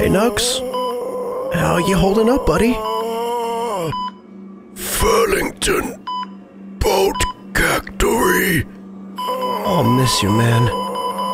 Hey, Nugs. How you holding up, buddy? Furlington Boat Factory. I'll miss you, man.